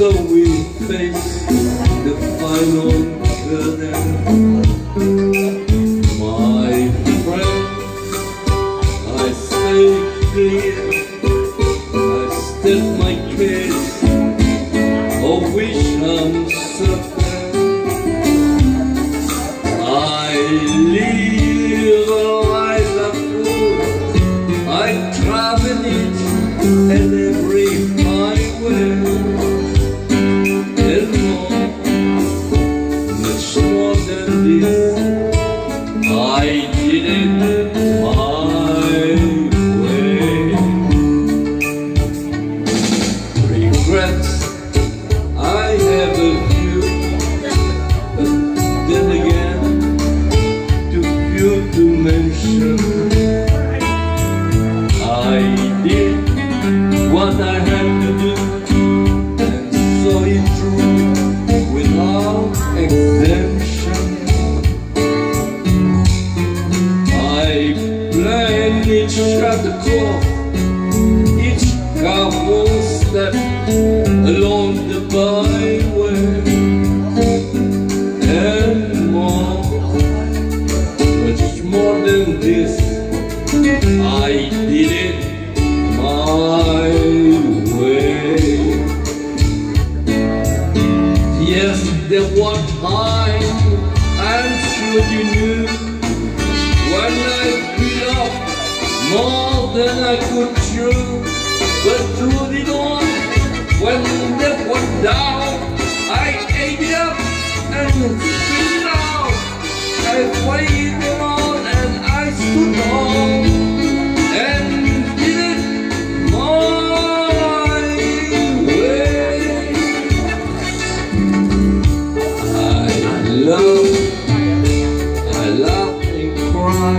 So we face the final curtain. My friend, I say clear, I state my case, of which I'm certain. I live a life of food, I travel it and every highway. I did it my way. Regrets, I have a few, but then again, too few to mention. I did what I had to do, and saw it through without exemption. Each shot across, each careful step along the byway, and more, much more than this, I did it my way. Yes, there was time, I'm sure you knew, when I beat up more than I could chew, but through it all, when that went down, I ate it up and spit it out. I played it on and I stood on and did it my way. I laugh and cry.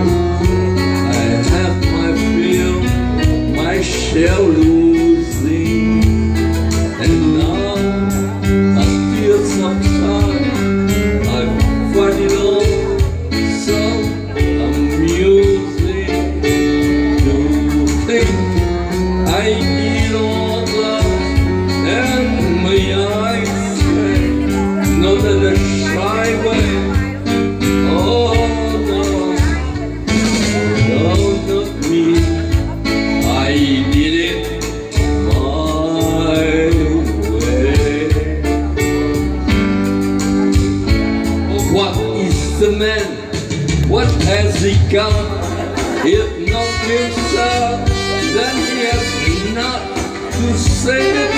Shall losing, and now I feel sometimes I find it all so amusing to think I need all love, and my eyes say not in a shy way. Oh no, no, not me. I did it my way. What is the man? What has he got? If not himself, then he has not to say it.